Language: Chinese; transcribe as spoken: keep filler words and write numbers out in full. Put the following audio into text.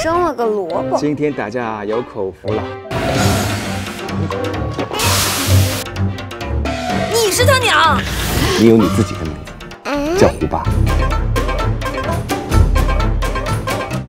生了个萝卜。 今天打架有口福了。 你是他娘？ 你有你自己的名字，叫胡巴。